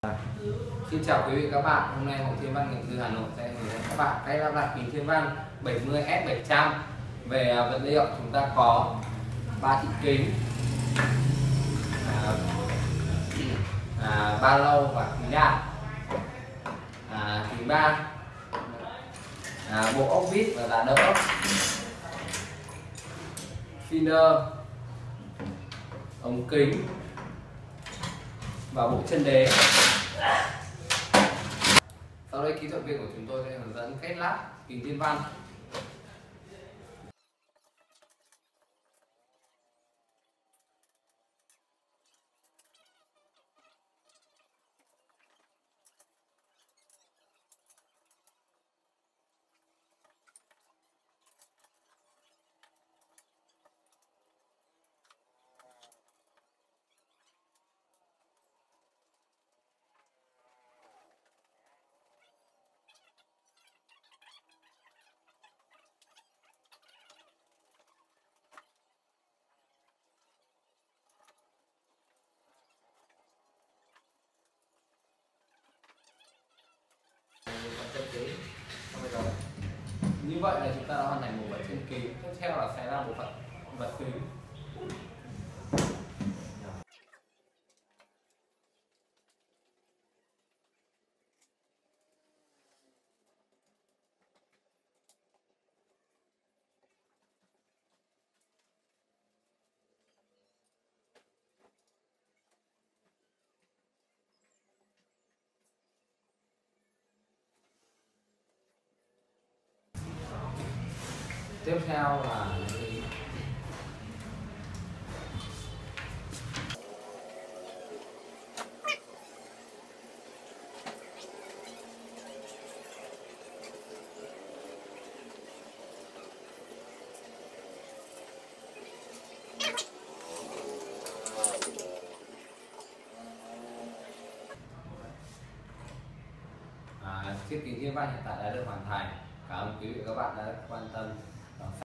Xin chào quý vị các bạn, hôm nay Hội Thiên Văn Nghiệp Dư Hà Nội sẽ hướng dẫn các bạn cách lắp đặt kính Thiên Văn 70S700. Về vật liệu chúng ta có 3 thị kính, ba lô và kính đạn, kính ba, bộ ốc vít và giá đỡ, filler, ống kính và bộ chân đế. Sau đây kỹ thuật viên của chúng tôi sẽ hướng dẫn cách lắp kính Thiên Văn. Như vậy là chúng ta đã hoàn thành bộ phận trên kính. Tiếp theo là sẽ là bộ phận vật kính. Tiếp theo là chiếc kính Thiên Văn hiện tại đã được hoàn thành. Cảm ơn quý vị và các bạn đã quan tâm.